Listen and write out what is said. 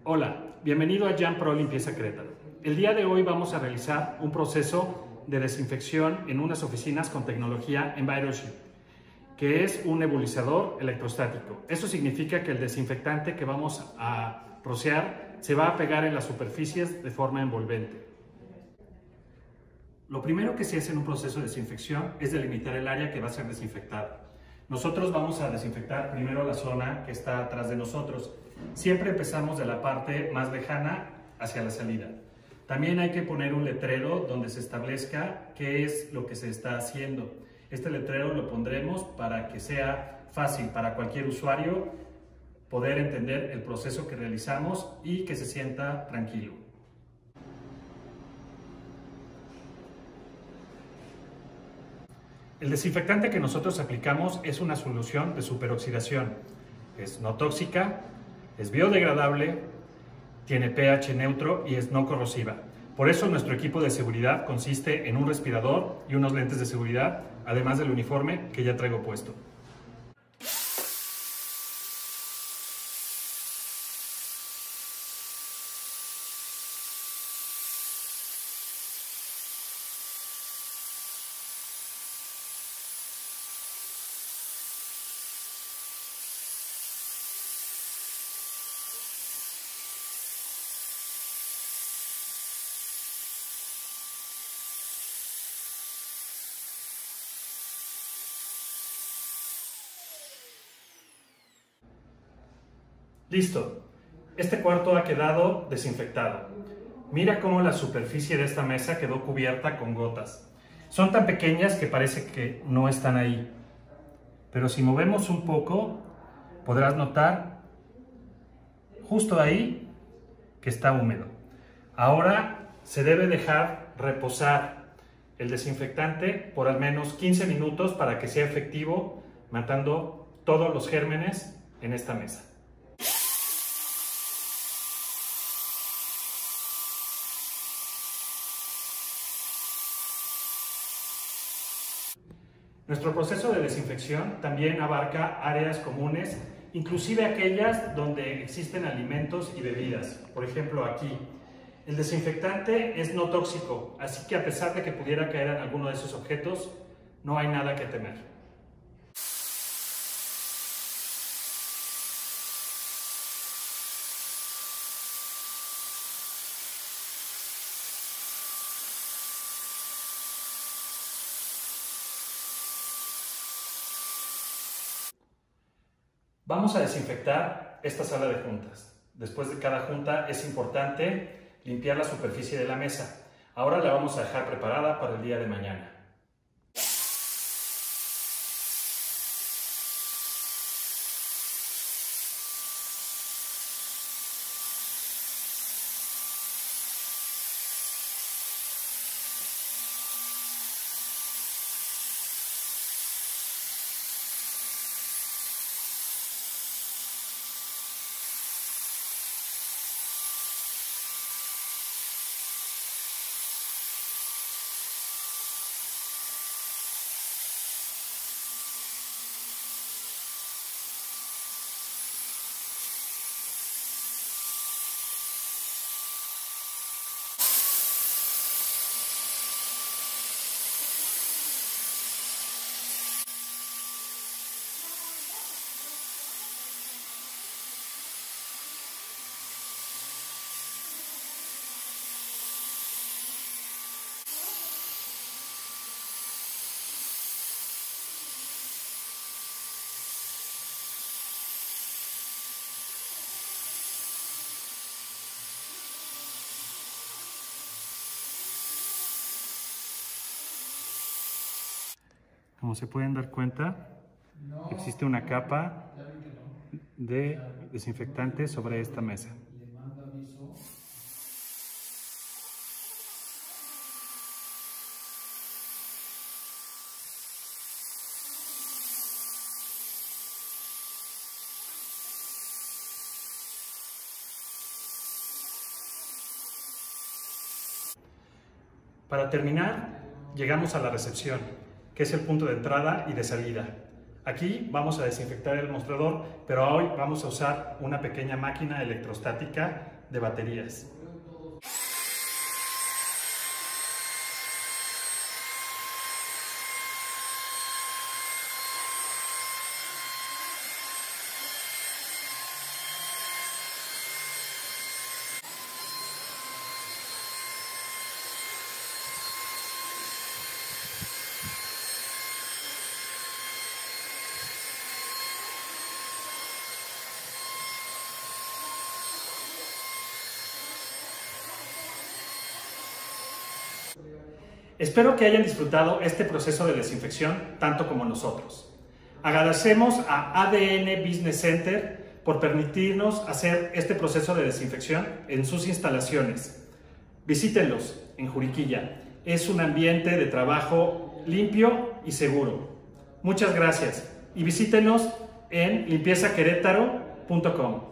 Hola, bienvenido a Jan Pro Limpieza Querétaro. El día de hoy vamos a realizar un proceso de desinfección en unas oficinas con tecnología EnviroShield, que es un nebulizador electrostático. Eso significa que el desinfectante que vamos a rociar se va a pegar en las superficies de forma envolvente. Lo primero que se hace en un proceso de desinfección es delimitar el área que va a ser desinfectada. Nosotros vamos a desinfectar primero la zona que está atrás de nosotros. Siempre empezamos de la parte más lejana hacia la salida. También hay que poner un letrero donde se establezca qué es lo que se está haciendo. Este letrero lo pondremos para que sea fácil para cualquier usuario poder entender el proceso que realizamos y que se sienta tranquilo. El desinfectante que nosotros aplicamos es una solución de superoxidación. Es no tóxica, es biodegradable, tiene pH neutro y es no corrosiva. Por eso nuestro equipo de seguridad consiste en un respirador y unos lentes de seguridad, además del uniforme que ya traigo puesto. Listo, este cuarto ha quedado desinfectado. Mira cómo la superficie de esta mesa quedó cubierta con gotas. Son tan pequeñas que parece que no están ahí. Pero si movemos un poco, podrás notar justo ahí que está húmedo. Ahora se debe dejar reposar el desinfectante por al menos 15 minutos para que sea efectivo, matando todos los gérmenes en esta mesa. Nuestro proceso de desinfección también abarca áreas comunes, inclusive aquellas donde existen alimentos y bebidas. Por ejemplo, aquí. El desinfectante es no tóxico, así que a pesar de que pudiera caer en alguno de esos objetos, no hay nada que temer. Vamos a desinfectar esta sala de juntas. Después de cada junta es importante limpiar la superficie de la mesa. Ahora la vamos a dejar preparada para el día de mañana. Como se pueden dar cuenta, existe una capa de desinfectante sobre esta mesa. Para terminar, llegamos a la recepción, que es el punto de entrada y de salida. Aquí vamos a desinfectar el mostrador, pero hoy vamos a usar una pequeña máquina electrostática de baterías. Espero que hayan disfrutado este proceso de desinfección tanto como nosotros. Agradecemos a ADN Business Center por permitirnos hacer este proceso de desinfección en sus instalaciones. Visítenlos en Juriquilla. Es un ambiente de trabajo limpio y seguro. Muchas gracias y visítenos en limpiezaquerétaro.com.